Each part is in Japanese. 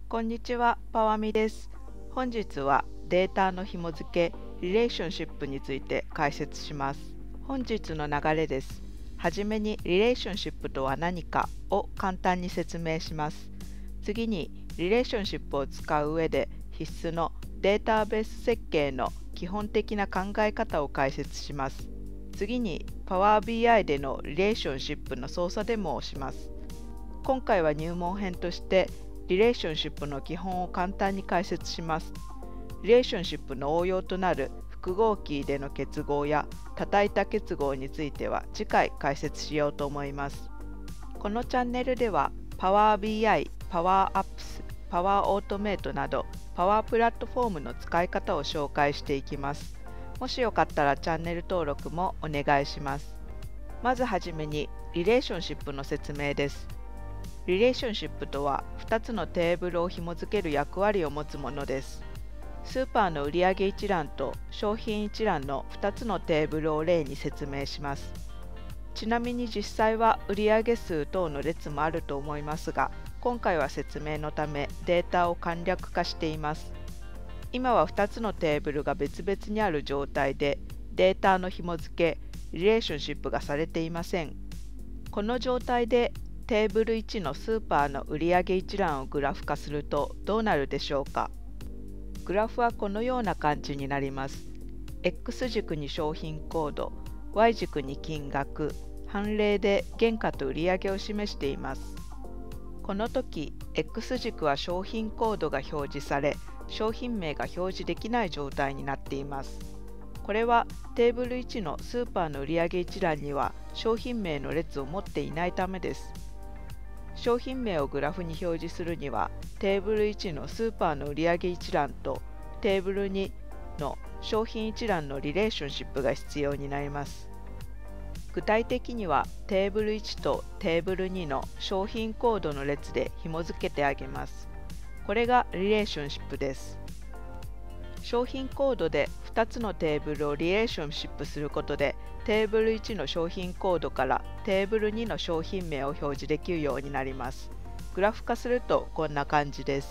こんにちは、パワミです。本日はデータの紐付け、リレーションシップについて解説します。本日の流れです。はじめにリレーションシップとは何かを簡単に説明します。次にリレーションシップを使う上で必須のデータベース設計の基本的な考え方を解説します。次に Power BI でのリレーションシップの操作デモをします。今回は入門編としてリレーションシップの基本を簡単に解説します。リレーションシップの応用となる複合キーでの結合や叩いた結合については次回解説しようと思います。このチャンネルでは Power BI、Power Apps、Power Automate など Power プラットフォームの使い方を紹介していきます。もしよかったらチャンネル登録もお願いします。まずはじめにリレーションシップの説明です。リレーションシップとは2つのテーブルを紐付ける役割を持つものです。スーパーの売上一覧と商品一覧の2つのテーブルを例に説明します。ちなみに実際は売上数等の列もあると思いますが、今回は説明のためデータを簡略化しています。今は2つのテーブルが別々にある状態でデータの紐付け、リレーションシップがされていません。この状態でテーブル1のスーパーの売上一覧をグラフ化するとどうなるでしょうか。グラフはこのような感じになります。X 軸に商品コード、Y 軸に金額、反例で原価と売上を示しています。この時、X 軸は商品コードが表示され、商品名が表示できない状態になっています。これはテーブル1のスーパーの売上一覧には商品名の列を持っていないためです。商品名をグラフに表示するには、テーブル1のスーパーの売上一覧とテーブル2の商品一覧のリレーションシップが必要になります。具体的には、テーブル1とテーブル2の商品コードの列で紐付けてあげます。これがリレーションシップです。商品コードで2つのテーブルをリレーションシップすることで、テーブル1の商品コードからテーブル2の商品名を表示できるようになります。グラフ化するとこんな感じです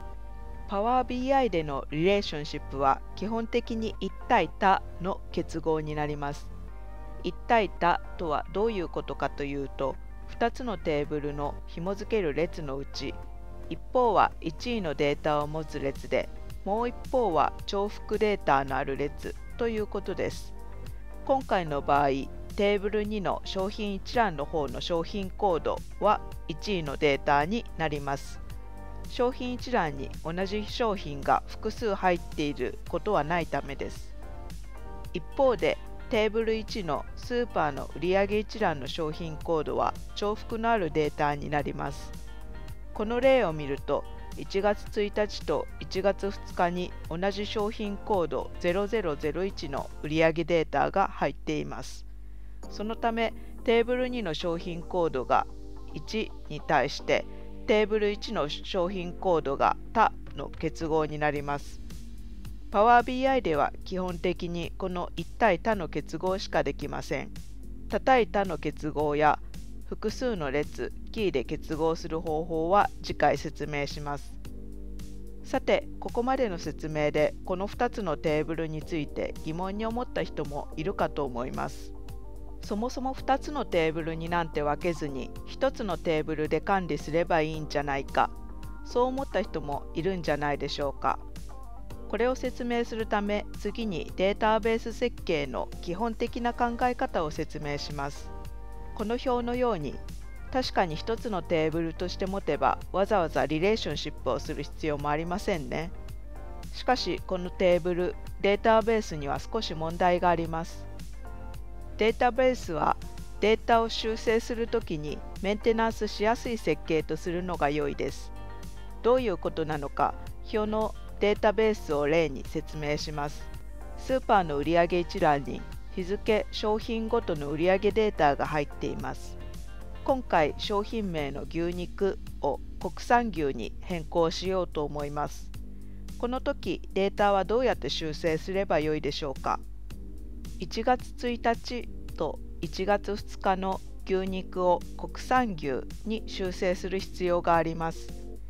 。Power BI でのリレーションシップは基本的に1対多の結合になります。1対多とはどういうことかというと、2つのテーブルの紐付ける列のうち、一方は1位のデータを持つ列で、もう一方は重複データのある列ということです。今回の場合、テーブル2の商品一覧の方の商品コードは1位のデータになります。商品一覧に同じ商品が複数入っていることはないためです。一方で、テーブル1のスーパーの売上一覧の商品コードは重複のあるデータになります。この例を見ると、1月1日と1月2日に同じ商品コード0001の売上データが入っています。そのため、テーブル2の商品コードが1に対してテーブル1の商品コードが他の結合になります。Power BI では基本的にこの1対他の結合しかできません。多対他の結合や複数の列、キーで結合する方法は次回説明します。さて、ここまでの説明でこの2つのテーブルについて疑問に思った人もいるかと思います。そもそも2つのテーブルになんて分けずに1つのテーブルで管理すればいいんじゃないか、そう思った人もいるんじゃないでしょうか。これを説明するため、次にデータベース設計の基本的な考え方を説明します。この表のように、確かに1つのテーブルとして持てばわざわざリレーションシップをする必要もありませんね。しかしこのテーブル、データベースには少し問題があります。データベースはデータを修正するときにメンテナンスしやすい設計とするのが良いです。どういうことなのか、表のデータベースを例に説明します。スーパーの売上一覧に日付、商品ごとの売上データが入っています。今回、商品名の牛肉を国産牛に変更しようと思います。この時、データはどうやって修正すればよいでしょうか。1月1日と1月2日の牛肉を国産牛に修正する必要があります。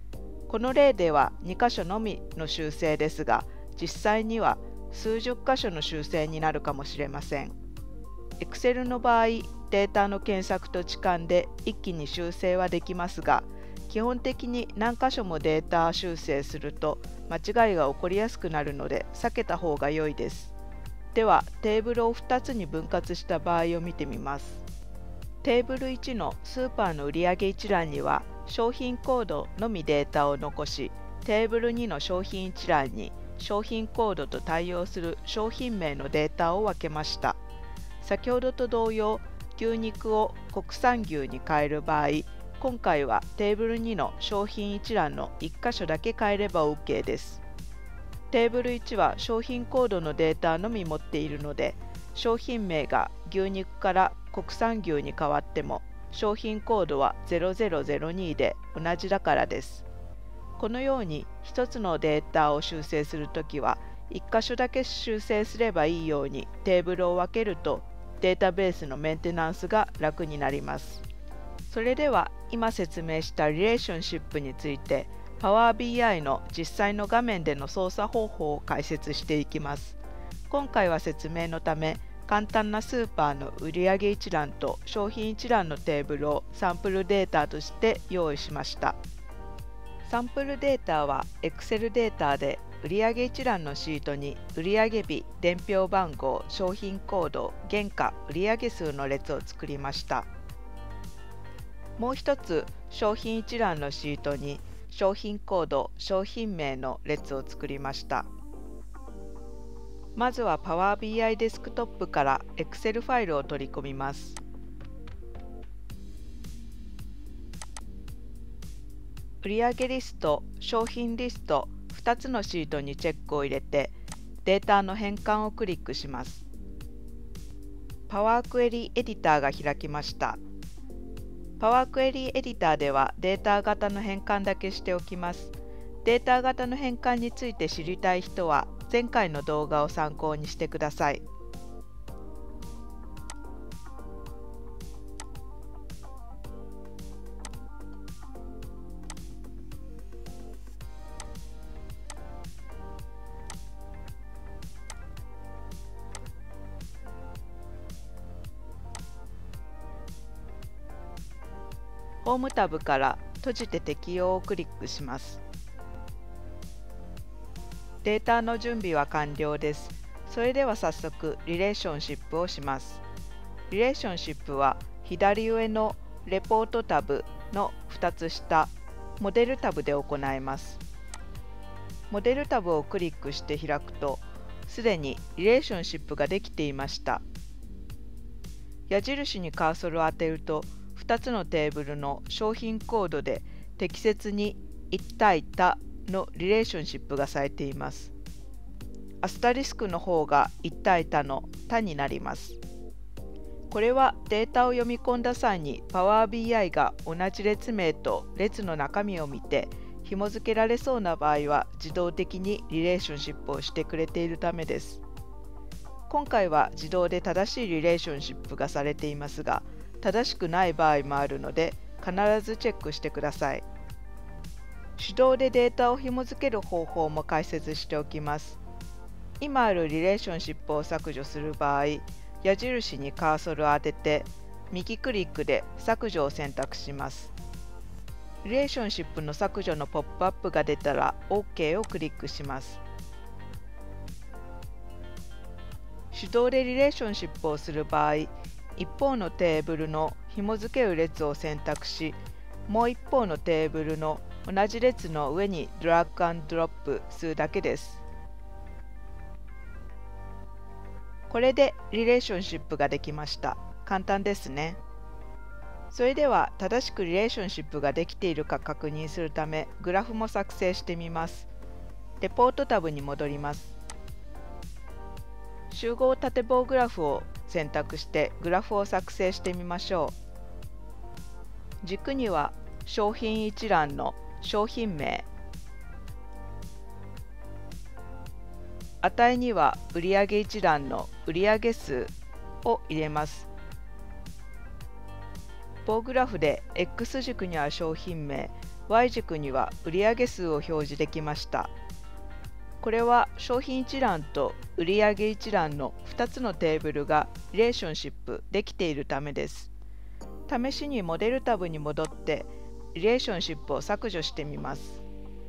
この例では2箇所のみの修正ですが、実際には数十箇所の修正になるかもしれません。Excel の場合、データの検索と置換で一気に修正はできますが、基本的に何箇所もデータ修正すると間違いが起こりやすくなるので避けた方が良いです。では、テーブルを2つに分割した場合を見てみます。テーブル1のスーパーの売上一覧には商品コードのみデータを残し、テーブル2の商品一覧に商品コードと対応する商品名のデータを分けました。先ほどと同様、牛肉を国産牛に変える場合、今回はテーブル2の商品一覧の1箇所だけ変えれば OK です。テーブル1は商品コードのデータのみ持っているので、商品名が牛肉から国産牛に変わっても商品コードは0002で同じだからです。このように1つのデータを修正するときは1箇所だけ修正すればいいようにテーブルを分けるとデータベースのメンテナンスが楽になります。それでは今説明したリレーションシップについて Power BI の実際の画面での操作方法を解説していきます。今回は説明のため簡単なスーパーの売上一覧と商品一覧のテーブルをサンプルデータとして用意しました。サンプルデータは Excel データで売上一覧のシートに売上日、伝票番号、商品コード、原価、売上数の列を作りました。もう一つ、商品一覧のシートに商品コード、商品名の列を作りました。まずは Power BI デスクトップから Excel ファイルを取り込みます。売上リスト、商品リスト2つのシートにチェックを入れてデータの変換をクリックします。Power Query エディターが開きました。Power Query エディターではデータ型の変換だけしておきます。データ型の変換について知りたい人は前回の動画を参考にしてください。ホームタブから閉じて適用をクリックします。データの準備は完了です。それでは早速リレーションシップをします。リレーションシップは左上のレポートタブの2つ下、モデルタブで行います。モデルタブをクリックして開くと、すでにリレーションシップができていました。矢印にカーソルを当てると、2つのテーブルの商品コードで適切に1対他のリレーションシップがされています。アスタリスクの方が1対他の他になります。これはデータを読み込んだ際に Power BI が同じ列名と列の中身を見て紐付けられそうな場合は自動的にリレーションシップをしてくれているためです。今回は自動で正しいリレーションシップがされていますが、正しくない場合もあるので必ずチェックしてください。手動でデータを紐付ける方法も解説しておきます。今あるリレーションシップを削除する場合、矢印にカーソルを当てて右クリックで削除を選択します。リレーションシップの削除のポップアップが出たら OK をクリックします。手動でリレーションシップをする場合、一方のテーブルの紐付ける列を選択し、もう一方のテーブルの同じ列の上にドラッグ&ドロップするだけです。これでリレーションシップができました。簡単ですね。それでは正しくリレーションシップができているか確認するため、グラフも作成してみます。レポートタブに戻ります。集合縦棒グラフを選択してグラフを作成してみましょう。軸には商品一覧の商品名、値には売上一覧の売上数を入れます。棒グラフで X 軸には商品名、 Y 軸には売上数を表示できました。これは商品一覧と売上一覧の2つのテーブルがリレーションシップできているためです。試しにモデルタブに戻ってリレーションシップを削除してみます。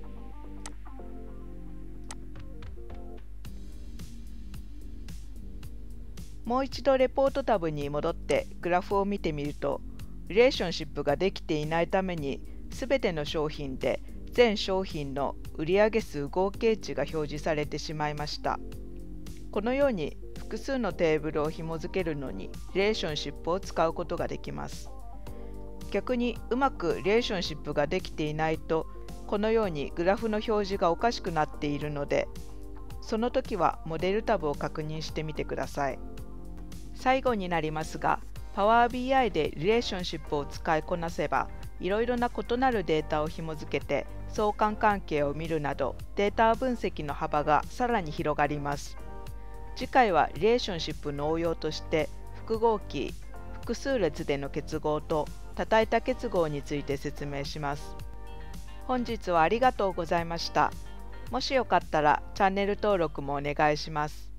もう一度レポートタブに戻ってグラフを見てみると、リレーションシップができていないために、すべての商品で全商品の売上数合計値が表示されてしまいました。このように複数のテーブルを紐付けるのにリレーションシップを使うことができます。逆にうまくリレーションシップができていないと、このようにグラフの表示がおかしくなっているので、その時はモデルタブを確認してみてください。最後になりますが、Power BI でリレーションシップを使いこなせば、いろいろな異なるデータを紐付けて相関関係を見るなど、データ分析の幅がさらに広がります。次回はリレーションシップの応用として、複合キー、複数列での結合と多体多結合について説明します。本日はありがとうございました。もしよかったらチャンネル登録もお願いします。